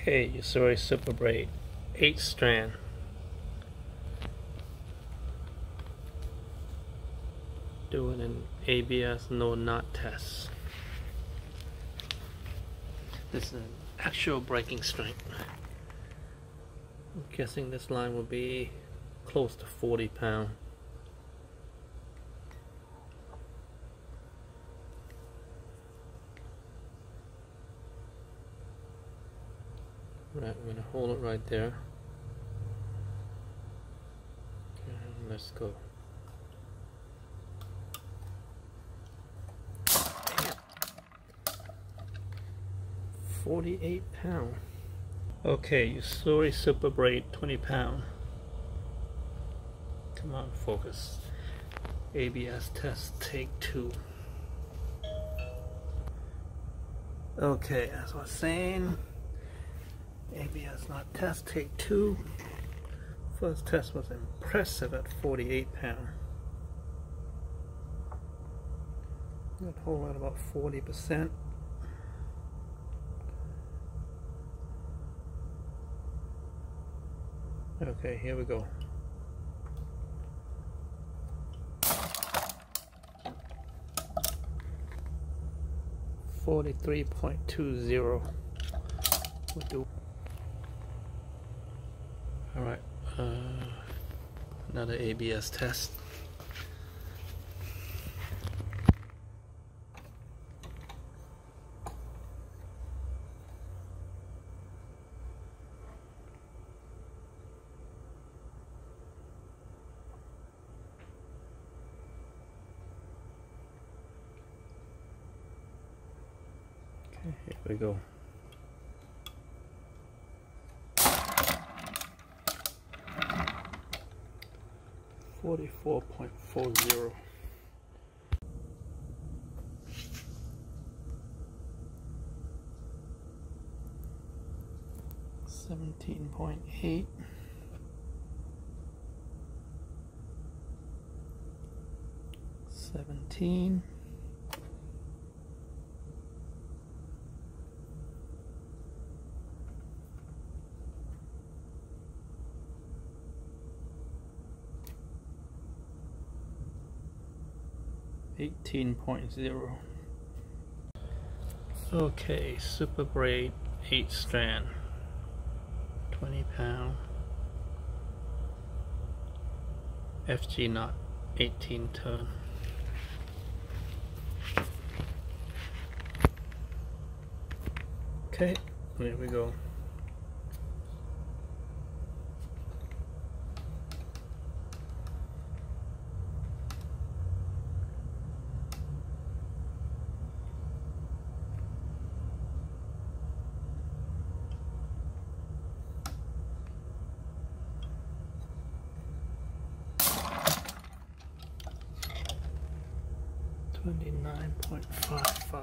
Okay, Yozuri Super Braid, 8 strand. Doing an ABS no knot test. This is an actual breaking strength. I'm guessing this line will be close to 40 pounds. Right, I'm going to hold it right there. And let's go. £48. Okay, Yozuri Super Braid, 20 pound. Come on, focus. ABS test, take 2. Okay, as I was saying, ABS not test, take 2. First test was impressive at 48 pound. That hold at about 40%. Okay, here we go. $43.20. We'll do. All right, another ABS test. Here we go. $44.40. $17.8. $17. $18.0. Okay, Super Braid, 8 strand, 20 pound, FG knot, 18 ton. Okay, there we go. $29.55.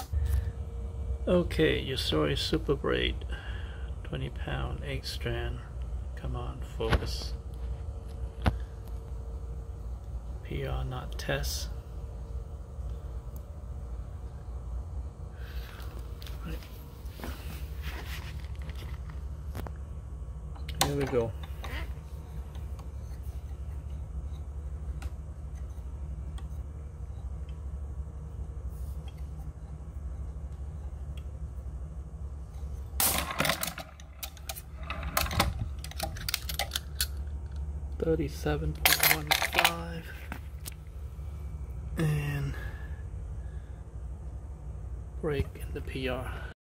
Okay, Yozuri Super Braid, 20 pound, 8 strand. Come on, focus. PR not test. Right. Here we go. $37.15 and break in the PR.